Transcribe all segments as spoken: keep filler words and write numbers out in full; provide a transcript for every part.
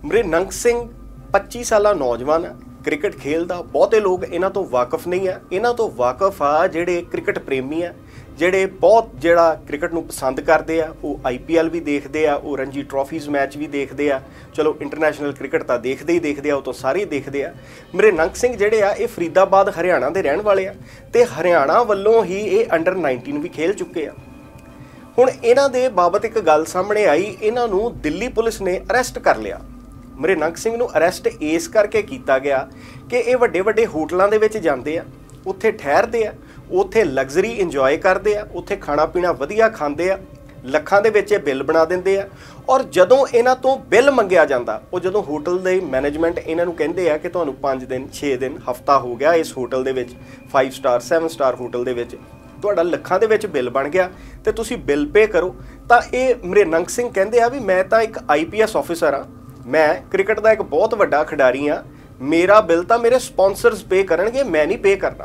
मृनंक सिंह पच्ची साला नौजवान है, क्रिकेट खेलदा। बहुते लोग इन्हां तो वाकफ नहीं है, इन्हां तो वाकफ आ जिहड़े क्रिकेट प्रेमी है, जिहड़े बहुत जिहड़ा क्रिकेट नूं पसंद करदे आ। वो आई पी एल भी देखते आ, वो रणजी ट्रॉफीज़ मैच भी देखते आ। चलो इंटरनैशनल क्रिकेट तो देखते ही देखते आ, वो तो सारे ही देखते आ। मृनंक सिंह जिहड़े आ ये फरीदाबाद हरियाणा के रहण वाले आ ते हरियाणा वल्लों ही ये अंडर नाइनटीन भी खेल चुके आ। हुण इन्हां दे बाबत एक गल सामने आई, इन्हां नूं दिल्ली पुलिस ने अरेस्ट कर लिया। मृनंक सिंह नूं अरेस्ट इस करके किया गया कि ये वड्डे वड्डे होटलों के विच जांदे आ, उत्थे ठहरदे आ, उत्थे लग्जरी इंजॉय करते आ, उत्थे खाना पीना वधिया खांदे आ, लखां दे विच बिल बना दिंदे आ। और जदों इन्हां तों बिल मंगिया जांदा, वो जदों होटल दे मैनेजमेंट इन्हां नूं कहिंदे आ कि तुहानूं पांच दिन छे दिन हफ्ता हो गया इस होटल दे विच, five star seven star hotel दे विच तुहाडा लखां दे विच बिल बन गया ते तुसीं बिल पे करो। तां ये मृनंक सिंह कहिंदे आ भी मैं तां एक आई पी एस ऑफिसर हाँ, मैं क्रिकेट का एक बहुत वड्डा खिडारी हाँ, मेरा बिल तो मेरे स्पॉन्सर्स पे करनगे, मैं नहीं पे करना।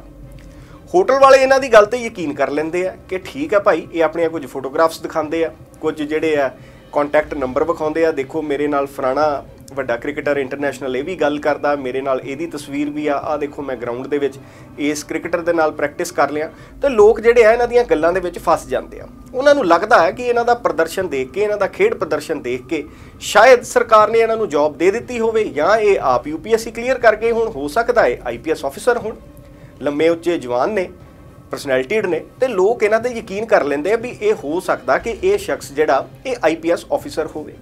होटल वाले इन्हां दी गल ते यकीन कर लेंदे आ कि ठीक है भाई, ये अपनियां कुछ फोटोग्राफ्स दिखाते हैं, कुछ जिहड़े आ कॉन्टैक्ट नंबर विखाउंदे आ, देखो मेरे नाल फलाना वड्डा क्रिकेटर इंटरनैशनल ये भी गल करदा, मेरे नाल इहदी तस्वीर भी आ, आ देखो मैं ग्राउंड दे विच इस क्रिकेटर दे नाल प्रैक्टिस कर लिया। तो लोग जिहड़े आ इन्हां दीयां गल्लां दे विच फस जांदे आ। उन्हां नूं लगदा है कि इन्हां दा प्रदर्शन देख के, इन्हां दा खेड प्रदर्शन देख के शायद सरकार ने इन्हां नूं जॉब दे दित्ती होवे, जां ये आप U P S C clear करके हुण हो सकदा है आई पी एस ऑफिसर होण, लम्मे उच्चे जवान ने, परसनैलिटीड ने, तो लोग इन्हां ते यकीन कर लेंदे भी ये हो सकदा कि ये शख्स जिहड़ा ये आई पी एस ऑफिसर होवे।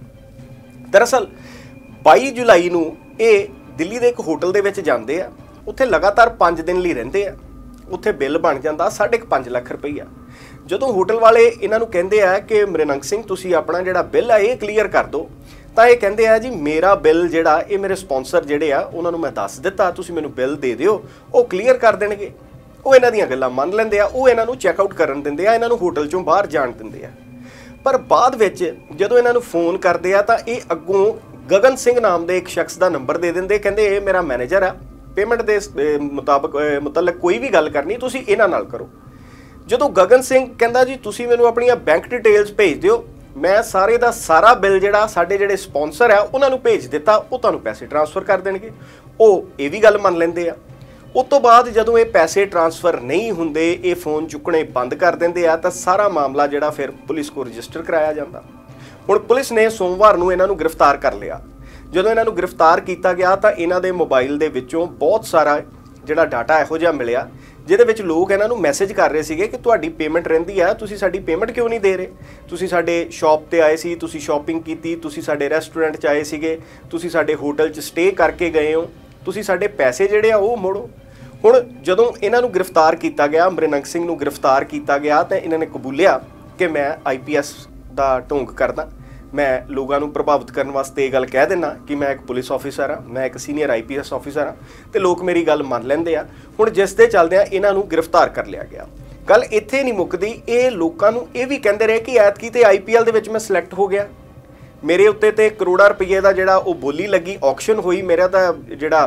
दरअसल बाई जुलाई नूं ये दिल्ली के एक होटल दे विच जांदे आ, उत्थे लगातार पांच दिन लई रहिंदे आ, उत्थे बिल बन जांदा साढ़े पांच लख रुपईया। जदों होटल वाले इन्हां नूं कहिंदे आ कि मृनंक सिंह तुसीं अपना जिहड़ा बिल है ये क्लीयर कर दो, तां ये कहिंदे आ जी मेरा बिल जिहड़ा ये मेरे स्पॉन्सर जिहड़े आ उन्हां नूं मैं दस दित्ता, तुसीं मैनूं बिल दे दिओ, वो क्लीयर कर देणगे। वो इन्हां दीयां गल्लां मन लैंदे आ, वो इन्हां नूं चैकआउट करन दिंदे आ, इन्हां नूं होटल चों बाहर जाण दिंदे आ। पर बाद विच जदों इन्हां नूं फोन करदे आ तां ये अग्गों गगन सिंह नाम के एक शख्स का नंबर दे देंगे, कहते ये मेरा मैनेजर है, पेमेंट के मुताबक मुतलक कोई भी गल करनी तुसीं इन्हां नाल करो। जदों गगन सिंह कहंदा जी तुसीं मैनूं अपनियां बैंक डिटेल्स भेज दिओ, मैं सारे का सारा बिल जिहड़ा साडे जिहड़े स्पॉन्सर है उन्हां नूं भेज दिता, वो तुहानूं पैसे ट्रांसफर कर देणगे। वो ये भी गल मन लैंदे आ। उस तो बाद जदों ये पैसे ट्रांसफर नहीं हुंदे, ये फोन चुकने बंद कर देंदे आ, तां सारा मामला जिहड़ा फिर पुलिस को रजिस्टर कराया जांदा। हुण पुलिस ने सोमवार नूं इन्हां नूं गिरफ्तार कर लिया। जदों इन्हां नूं गिरफ्तार किया गया तां इन्हां दे मोबाइल दे विचों बहुत सारा जिहड़ा डाटा इहो जिहा मिलिया, जिहदे विच लोग इन्हां नूं मैसेज कर रहे सीगे कि तुहाडी पेमेंट रहिंदी आ, तुसीं साडी पेमेंट क्यों नहीं दे रहे, तुसीं साडे शॉप ते आए सी, तुसीं शॉपिंग कीती, तुसीं साडे रेस्टोरेंट च आए सीगे, तुसीं साडे होटल च स्टे करके गए हो, तुसीं साडे पैसे जिहड़े आ ओह मोड़ो। हुण जदों इन्हां नूं गिरफ्तार किया गया, मृनंक सिंह नूं गिरफ्तार किया गया, तां इन्हां ने कबूलिया कि मैं आई पी एस दा ढोंग करदा, मैं लोगों को प्रभावित करने वास्ते ये गल कह देना कि मैं एक पुलिस ऑफिसर हाँ, मैं एक senior I P S officer हाँ, तो लोग मेरी गल मन लेंदे आ। हुण जिस दे चलदिआं इन्हां नूं गिरफ्तार कर लिया गया। गल इत्थे नहीं मुकदी, ये लोगों नूं ये भी कहंदे रहे कि ऐतकी ते आई पी एल दे विच मैं सिलेक्ट हो गया, मेरे उत्ते ते करोड़ां रुपये का जिहड़ा वो बोली लगी, ऑक्शन हुई, मेरा तां जिहड़ा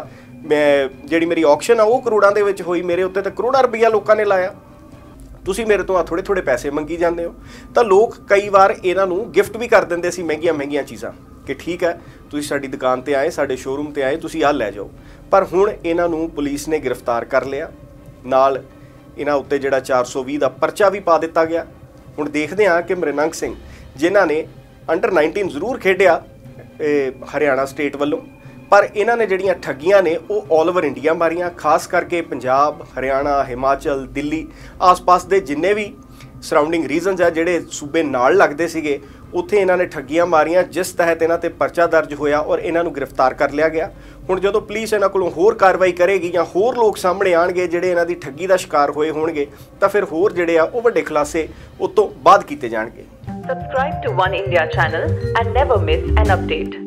मैं जिहड़ी मेरी ऑक्शन आ वो करोड़ां दे विच हुई, मेरे उत्ते ते करोड़ां रुपया लोगों ने लाया, तुसीं मेरे तो आ थोड़े थोड़े पैसे मंगी जाते हो। तो लोग कई बार इन्हां नूं गिफ्ट भी कर देंदे सी महंगियां महंगियां चीज़ां कि ठीक है तुसीं साडी दुकान ते आए, साडे शोरूम ते आए, तुसीं आ लै जाओ। पर हुण इन्हां नूं पुलिस ने गिरफ्तार कर लिया, नाल इन्हां उत्ते जिहड़ा चार सौ भी का परचा भी पा दिता गया। हुण देखदे हां कि मृनंक सिंह जिन्हां ने अंडर नाइनटीन जरूर खेडिया हरियाणा स्टेट वालों, पर इन्हां ने जिहड़ियां ठगियां ने वो ऑल ओवर इंडिया मारियां, खास करके पंजाब, हरियाणा, हिमाचल, दिल्ली आस पास के जिन्ने भी सराउंडिंग रीजनस है जिहड़े सूबे नाल लगदे सीगे, उत्थे इन्हां ने ठगियां मारियां, जिस तहत इन्हां ते परचा दर्ज होया और इन्हां नूं गिरफ्तार कर लिया गया। हुण जदों पुलिस इन्हां कोलों होर कार्रवाई करेगी जां होर लोग सामने आणगे जिहड़े इन्हां दी ठगी दा शिकार होए होणगे, तां फिर होर जिहड़े आ ओह वड्डे खुलासे उस तों बाद कीते जाणगे। Subscribe to One India channel and never miss an update.